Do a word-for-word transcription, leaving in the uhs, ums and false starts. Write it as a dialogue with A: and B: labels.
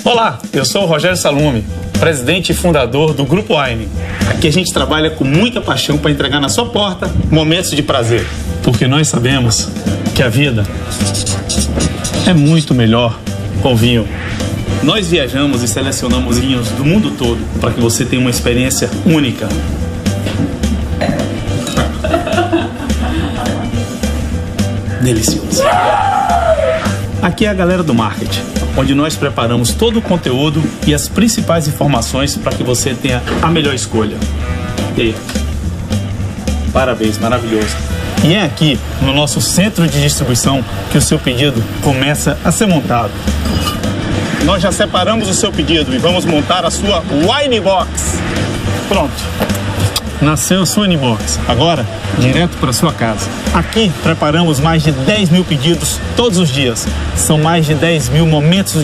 A: Olá, eu sou o Rogério Salume, presidente e fundador do Grupo Wine. Aqui a gente trabalha com muita paixão para entregar na sua porta momentos de prazer. Porque nós sabemos que a vida é muito melhor com vinho. Nós viajamos e selecionamos vinhos do mundo todo para que você tenha uma experiência única. Delicioso. Aqui é a galera do marketing, onde nós preparamos todo o conteúdo e as principais informações para que você tenha a melhor escolha. E aí? Parabéns, maravilhoso. E é aqui, no nosso centro de distribuição, que o seu pedido começa a ser montado. Nós já separamos o seu pedido e vamos montar a sua Wine Box. Pronto. Nasceu a sua Wine Box. Agora, direto para sua casa. Aqui preparamos mais de dez mil pedidos todos os dias. São mais de dez mil momentos